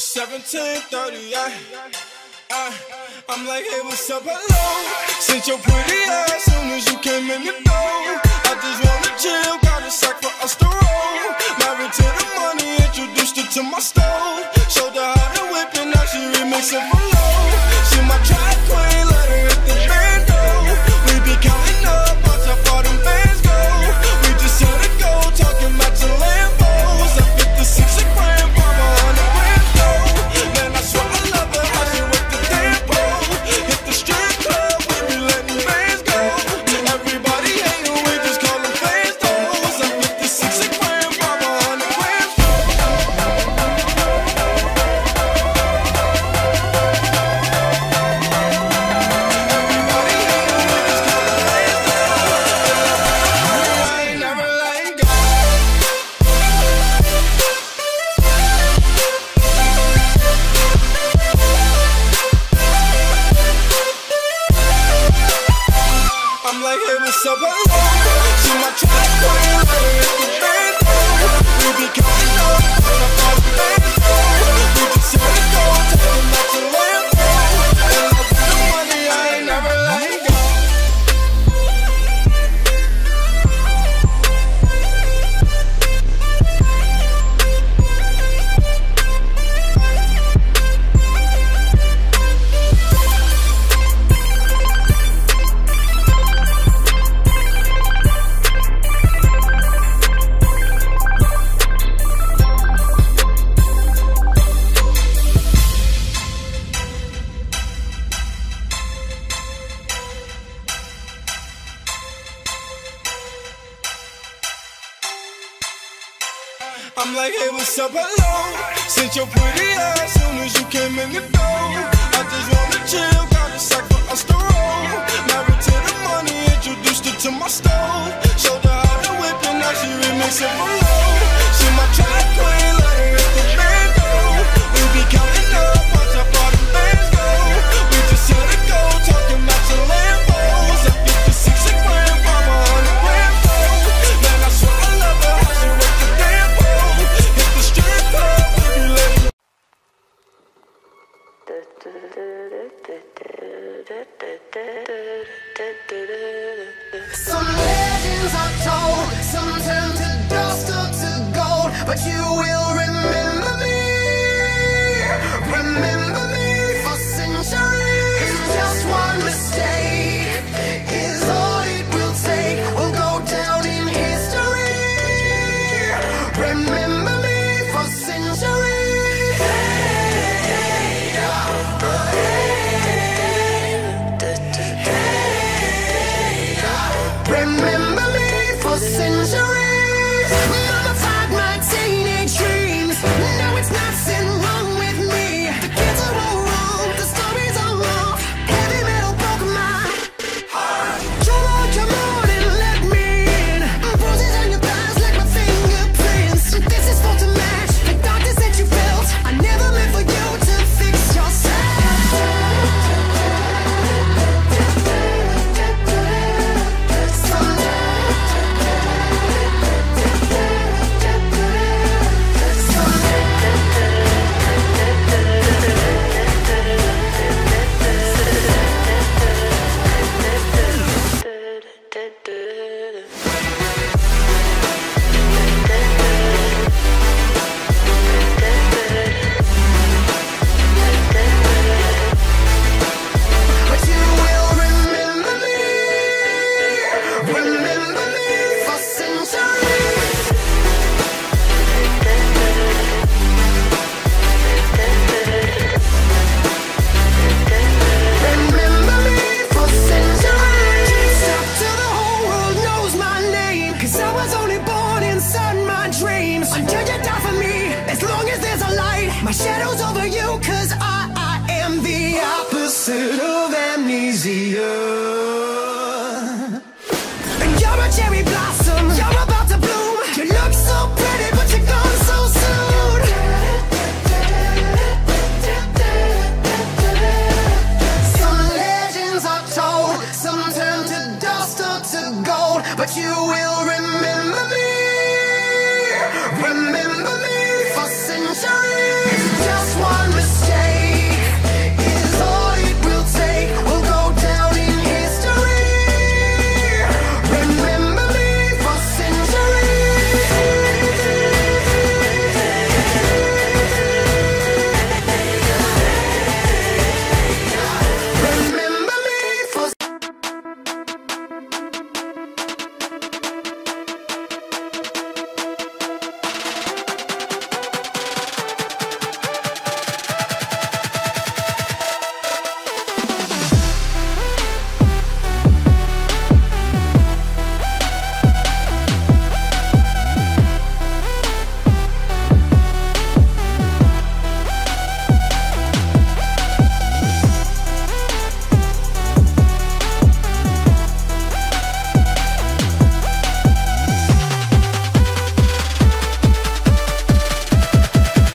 17:30, I'm like, hey, what's up, hello? Sent your pretty ass soon as you came in the door. I just wanna chill, got a sack for us to roll. Married to the money, introduced her to my stove. Showed her how to whip and now she remixing for low. She my track queen, let her hit the bando. We be counting up, watch how far them bands go. We just hit a go, talking about your Lambos. I 56 a grand, mama 100 grand though. Man, I swear I love her, how she with the tempo. Hit the strip club, we be letting bands go. Everybody hating, we just call them fans though. I 56 a grand, mama 100 grand though. Everybody hating, we just call them fans though. I ain't never letting go. I'm like, hey, what's up, hello? She my track queen, let her hit the bando. We be counting up, watch how far the bands go. We just hit a go, talking about your Lambo. And I got the money, I ain't never letting go. I'm like, hey, what's up, hello? Sent your pretty ass soon as you came in the door. I just wanna chill, got a sack for us to roll. Married to the money, introduced her to my stove. Showed her how to whip and now she remixing for low. She my track queen, let her hit the bando. We be counting up, watch how far them bands go. We just hit a go, talking about your Lambos. I 56 a grand, mama 100 grand though. Man, I swear I love her, how she with the tempo. Hit the strip club, we be letting. Some legends are told, some turn to dust or to gold, but you will remember me for centuries. Just one mistake is all it will take. We'll go down in history. Remember me for centuries. Remember me for centuries. Mama tied my teenage dreams. Now it's nothing wrong with me. The kids are all wrong, the stories are wrong. Heavy metal broke my heart. Come on and let me in. Bruises on your thighs like my fingerprints. This is for to match the darkness that you felt. I never meant for you to fix yourself. But you will remember me for centuries. Remember me for centuries. Stop till the whole world knows my name, 'cause I was only born inside my dreams. Until you die for me, as long as there's a light, my shadow's over you, 'cause I am the opposite of amnesia.